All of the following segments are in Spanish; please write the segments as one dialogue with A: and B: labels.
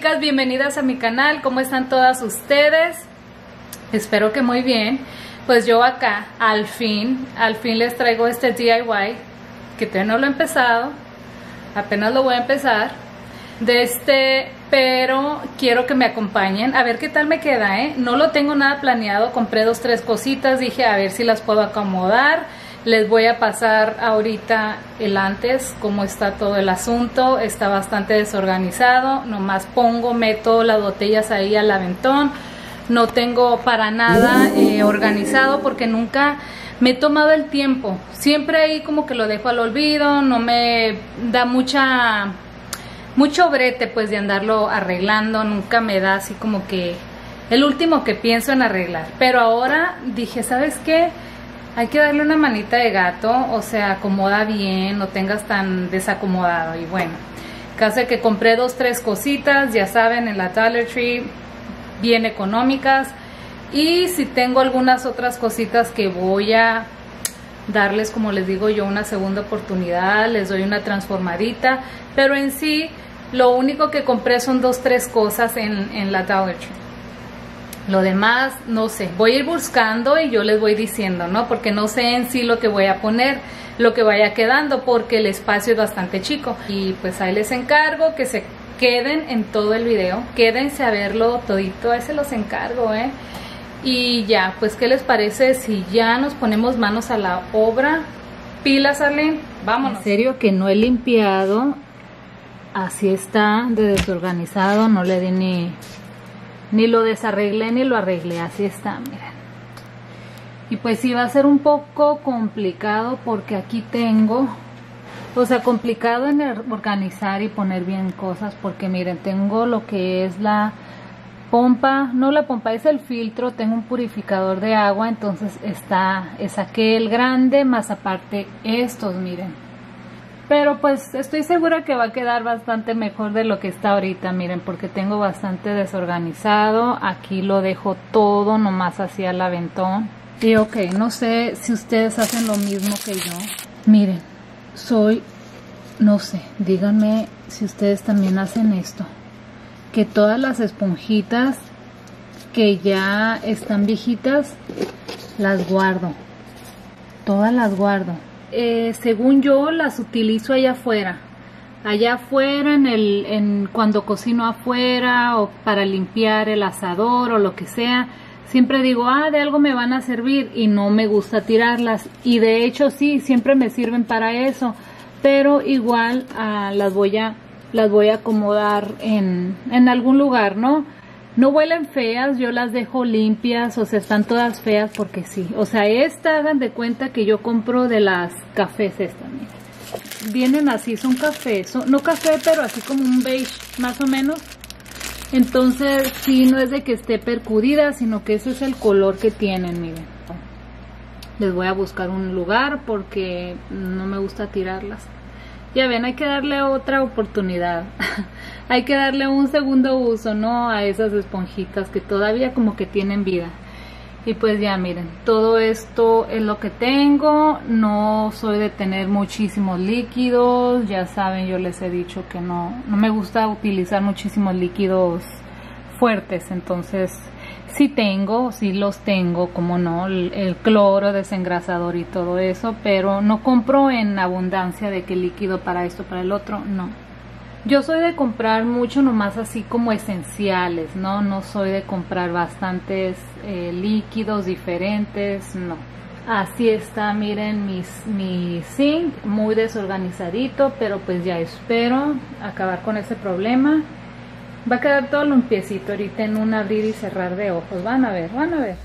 A: chicas, bienvenidas a mi canal. ¿Cómo están todas ustedes? Espero que muy bien. Pues yo acá al fin les traigo este DIY que todavía no lo he empezado, apenas lo voy a empezar pero quiero que me acompañen a ver qué tal me queda, no lo tengo nada planeado, compré 2-3 cositas, dije a ver si las puedo acomodar. Les voy a pasar ahorita el antes, cómo está todo el asunto. Está bastante desorganizado, nomás meto las botellas ahí al aventón. No tengo para nada organizado porque nunca me he tomado el tiempo. Siempre ahí como que lo dejo al olvido, no me da mucho brete pues de andarlo arreglando, nunca me da así como que el último que pienso en arreglar. Pero ahora dije, ¿sabes qué? Hay que darle una manita de gato, o sea, acomoda bien, no tengas tan desacomodado. Y bueno, caso de que compré 2-3 cositas, ya saben, en la Dollar Tree, bien económicas. Y si tengo algunas otras cositas que voy a darles, como les digo yo, una segunda oportunidad, les doy una transformadita. Pero en sí, lo único que compré son 2-3 cosas en la Dollar Tree. Lo demás, no sé, voy a ir buscando y yo les voy diciendo, ¿no? Porque no sé en sí lo que voy a poner, lo que vaya quedando, porque el espacio es bastante chico. Y pues ahí les encargo que se queden en todo el video, quédense a verlo todito, ahí se los encargo, Y ya, pues ¿qué les parece si ya nos ponemos manos a la obra? Pilas, Arlene, vámonos. En serio que no he limpiado, así está de desorganizado, no le di ni lo desarreglé ni lo arreglé, así está, miren. Y pues sí va a ser un poco complicado porque aquí tengo, o sea, complicado en organizar y poner bien cosas, porque miren, tengo lo que es la pompa, no la pompa, es el filtro, tengo un purificador de agua, entonces es aquel grande, más aparte estos, miren. Pero pues estoy segura que va a quedar bastante mejor de lo que está ahorita, miren, porque tengo bastante desorganizado. Aquí lo dejo todo nomás hacia el aventón. Y ok, no sé si ustedes hacen lo mismo que yo. Miren, no sé, díganme si ustedes también hacen esto. Que todas las esponjitas que ya están viejitas, las guardo. Todas las guardo. Según yo las utilizo allá afuera cuando cocino afuera o para limpiar el asador o lo que sea. Siempre digo, de algo me van a servir, y no me gusta tirarlas, y de hecho sí, siempre me sirven para eso, pero igual las voy a acomodar en algún lugar, ¿no? No huelen feas, yo las dejo limpias, o sea, están todas feas porque sí. O sea, hagan de cuenta que yo compro de las cafés estas, miren. Vienen así, son cafés, no café, pero así como un beige, más o menos. Entonces, sí, no es de que esté percudida, sino que ese es el color que tienen, miren. Les voy a buscar un lugar porque no me gusta tirarlas. Ya ven, hay que darle otra oportunidad. Hay que darle un segundo uso, ¿no? A esas esponjitas que todavía como que tienen vida. Y pues ya miren, todo esto es lo que tengo. No soy de tener muchísimos líquidos. Ya saben, yo les he dicho que no me gusta utilizar muchísimos líquidos fuertes. Entonces, sí los tengo, como no, el cloro, desengrasador y todo eso, pero no compro en abundancia de que líquido para esto, para el otro, no. Yo soy de comprar mucho nomás así como esenciales, no soy de comprar bastantes líquidos diferentes, no. Así está, miren mi zinc, muy desorganizadito, pero pues ya espero acabar con ese problema. Va a quedar todo limpiecito ahorita en un abrir y cerrar de ojos. Van a ver, van a ver.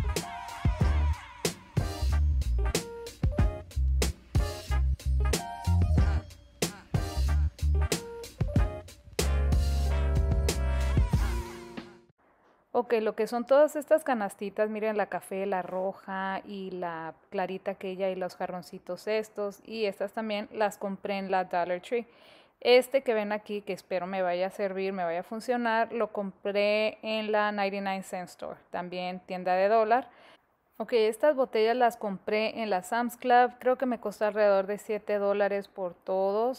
A: Ok, lo que son todas estas canastitas, miren, la café, la roja y la clarita aquella y los jarroncitos estos. Y estas también las compré en la Dollar Tree. Este que ven aquí, que espero me vaya a servir, me vaya a funcionar, lo compré en la 99 Cent Store, también tienda de dólar. Ok, estas botellas las compré en la Sam's Club, creo que me costó alrededor de $7 por todos.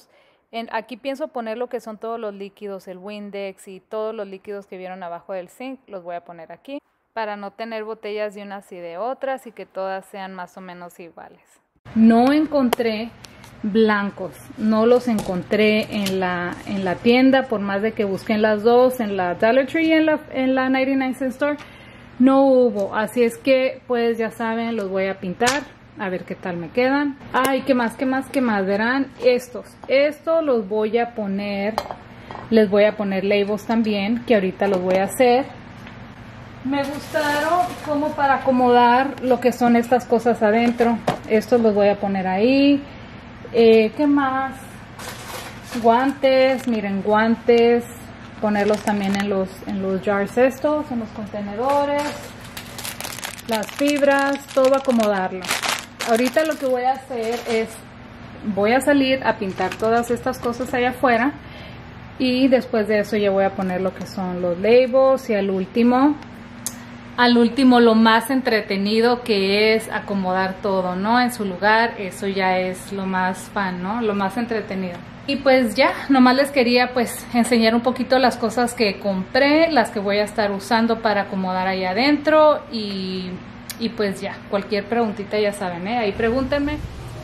A: Aquí pienso poner lo que son todos los líquidos, el Windex y todos los líquidos que vieron abajo del zinc, los voy a poner aquí para no tener botellas de unas y de otras y que todas sean más o menos iguales. No encontré blancos, no los encontré en la tienda, por más de que busqué en las dos, en la Dollar Tree y en la 99 Cent Store, no hubo, así es que pues ya saben, los voy a pintar. A ver qué tal me quedan. Ay, ¿qué más? Verán, estos los voy a poner, les voy a poner labels también, que ahorita los voy a hacer. Me gustaron como para acomodar lo que son estas cosas adentro. Estos los voy a poner ahí. ¿Qué más? Guantes, miren, guantes. Ponerlos también en los jars estos, en los contenedores. Las fibras, todo acomodarlo. Ahorita lo que voy a hacer es, voy a salir a pintar todas estas cosas allá afuera y después de eso ya voy a poner lo que son los labels y al último lo más entretenido, que es acomodar todo, ¿no? En su lugar. Eso ya es lo más fun, ¿no? Lo más entretenido. Y pues ya, nomás les quería pues enseñar un poquito las cosas que compré, las que voy a estar usando para acomodar allá adentro y pues ya, cualquier preguntita ya saben, ahí pregúntenme.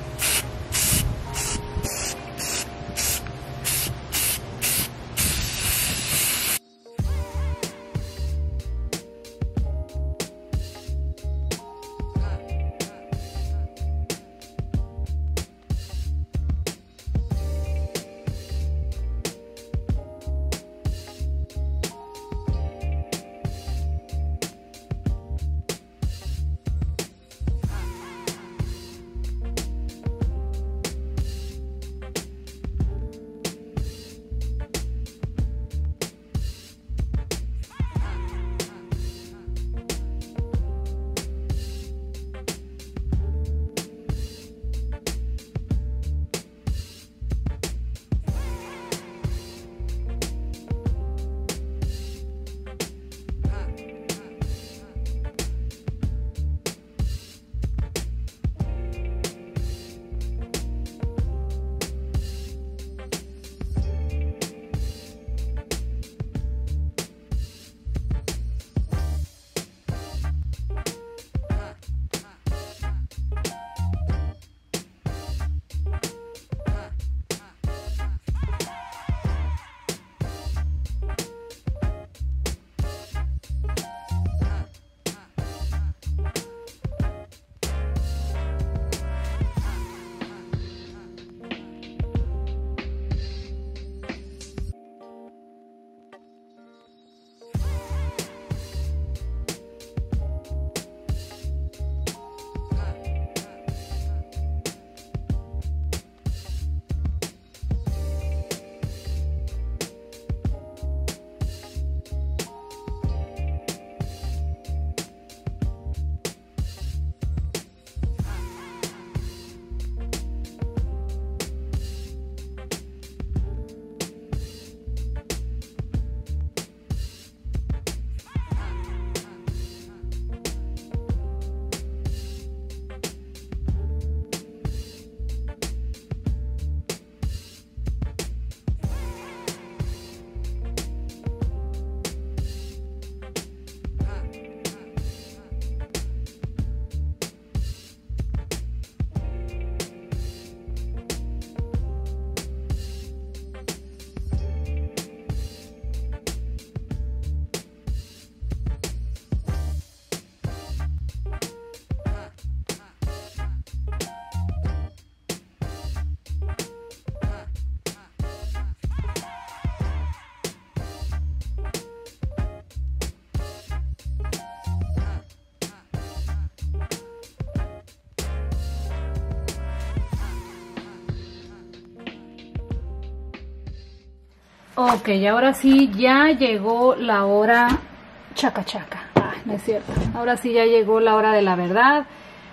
A: Ok, ahora sí ya llegó la hora chaca chaca. No es cierto. Ahora sí ya llegó la hora de la verdad.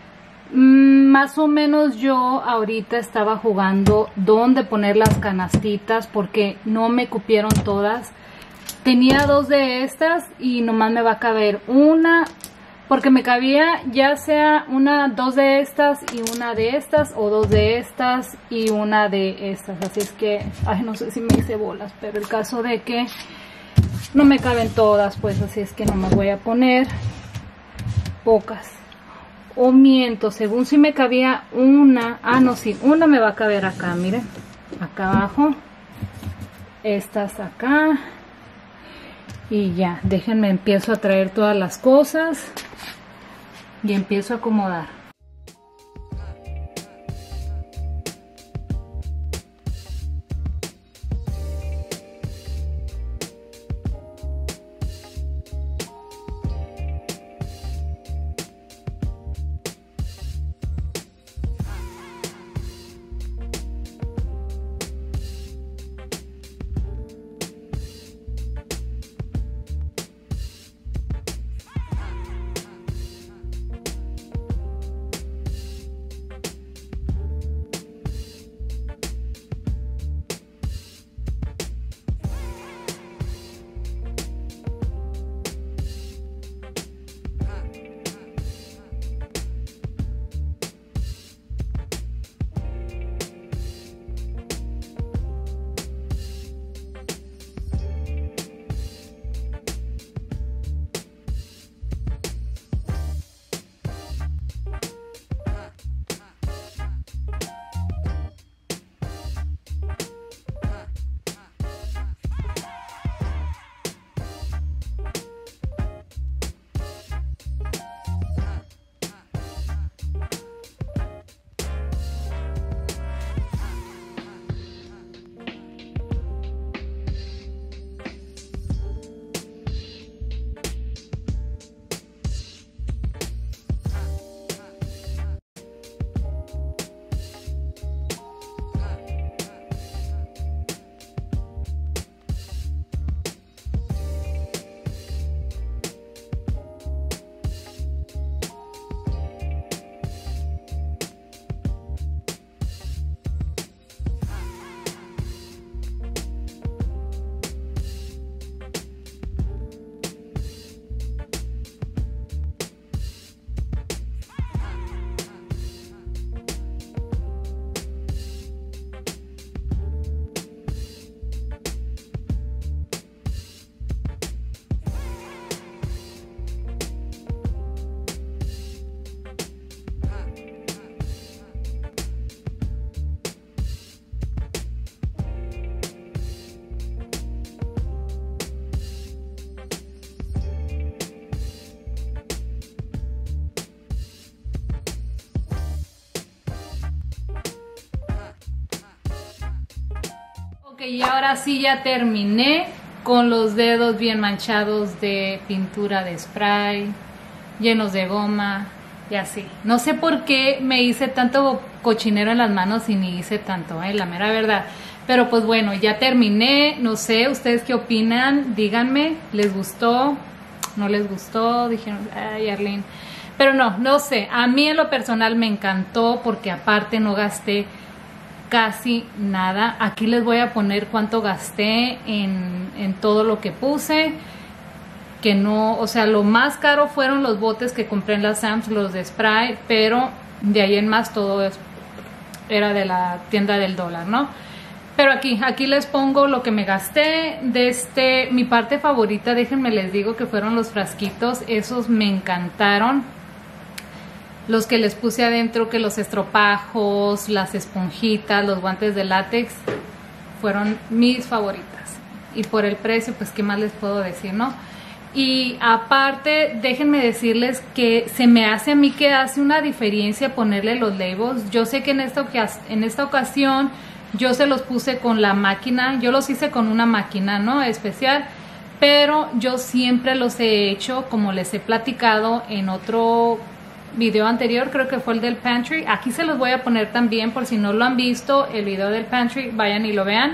A: Más o menos yo ahorita estaba jugando dónde poner las canastitas porque no me cupieron todas. Tenía 2 de estas y nomás me va a caber una. porque me cabía ya sea dos de estas y una de estas, o dos de estas y una de estas. Así es que, ay, no sé si me hice bolas, pero el caso de que no me caben todas, pues así es que no me voy a poner pocas. O miento, según si me cabía una, no, sí, una me va a caber acá, miren, acá abajo, estas acá, y ya, déjenme, empiezo a traer todas las cosas y empiezo a acomodar. Y ahora sí ya terminé con los dedos bien manchados de pintura de spray, llenos de goma y así. No sé por qué me hice tanto cochinero en las manos y ni hice tanto, la mera verdad. Pero pues bueno, ya terminé. No sé, ¿ustedes qué opinan? Díganme, ¿les gustó? ¿No les gustó? Dijeron, ay, Arlene. Pero no sé. A mí en lo personal me encantó porque aparte no gasté casi nada. Aquí les voy a poner cuánto gasté en todo lo que puse, que no, o sea, lo más caro fueron los botes que compré en la Sam's, los de spray, pero de ahí en más todo era de la tienda del dólar, ¿no? Pero aquí les pongo lo que me gasté. Mi parte favorita, déjenme les digo, que fueron los frasquitos. Esos me encantaron. Los que les puse adentro, que los estropajos, las esponjitas, los guantes de látex, fueron mis favoritas. Y por el precio, pues qué más les puedo decir, ¿no? Y aparte, déjenme decirles que se me hace a mí que hace una diferencia ponerle los labels. Yo sé que en esta ocasión yo se los puse con la máquina. Yo los hice con una máquina, ¿no? Especial. Pero yo siempre los he hecho, como les he platicado en otro video anterior, creo que fue el del pantry. Aquí se los voy a poner también por si no lo han visto, el video del pantry, vayan y lo vean.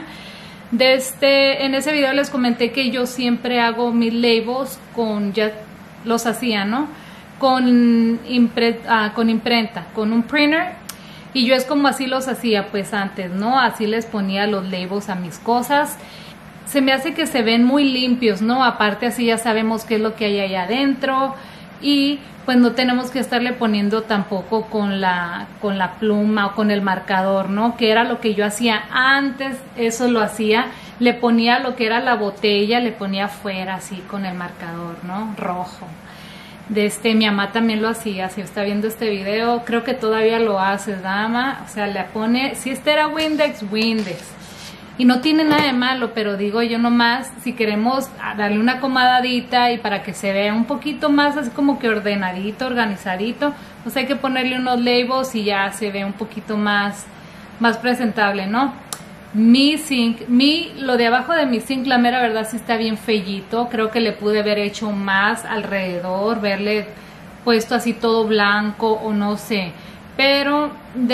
A: En ese video les comenté que yo siempre hago mis labels ya los hacía, ¿no? Con imprenta, con un printer, y yo es como así los hacía pues antes, ¿no? Así les ponía los labels a mis cosas. Se me hace que se ven muy limpios, ¿no? Aparte así ya sabemos qué es lo que hay allá adentro, y pues no tenemos que estarle poniendo tampoco con la pluma o con el marcador, ¿no? Que era lo que yo hacía antes, eso lo hacía, le ponía lo que era la botella, le ponía afuera así con el marcador, ¿no? Rojo. Mi mamá también lo hacía, si está viendo este video, creo que todavía lo hace, dama, o sea, le pone, si este era Windex, y no tiene nada de malo, pero digo yo nomás, si queremos darle una acomodadita y para que se vea un poquito más así como que ordenadito, organizadito, pues hay que ponerle unos labels y ya se ve un poquito más presentable, ¿no? Mi zinc, lo de abajo de mi zinc, la mera verdad sí está bien fellito. Creo que le pude haber hecho más alrededor, verle puesto así todo blanco o no sé. Pero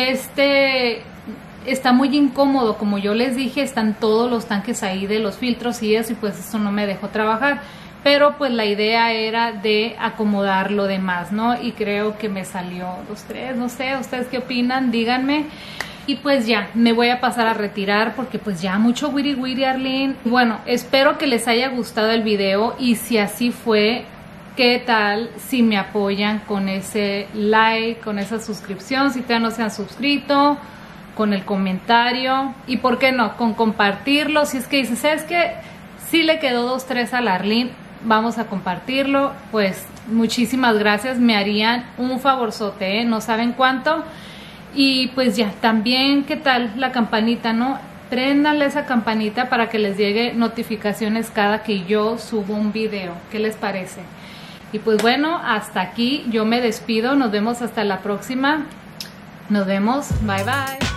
A: está muy incómodo, como yo les dije, están todos los tanques ahí de los filtros y eso, y pues eso no me dejó trabajar. Pero pues la idea era de acomodar lo demás, ¿no? Y creo que me salió los tres, no sé, ¿ustedes qué opinan? Díganme. Y pues ya, me voy a pasar a retirar porque pues ya mucho wiri wiri, Arlene. Bueno, espero que les haya gustado el video y si así fue, ¿qué tal si me apoyan con ese like, con esa suscripción? Si todavía no se han suscrito, con el comentario y por qué no, con compartirlo. Si es que dicen, ¿sabes qué? Sí le quedó 2-3 a la Arlene, vamos a compartirlo. Pues muchísimas gracias, me harían un favorzote, ¿eh? No saben cuánto. Y pues ya, también, ¿qué tal la campanita, no? Préndanle esa campanita para que les llegue notificaciones cada que yo subo un video. ¿Qué les parece? Y pues bueno, hasta aquí yo me despido. Nos vemos hasta la próxima. Nos vemos. Bye, bye.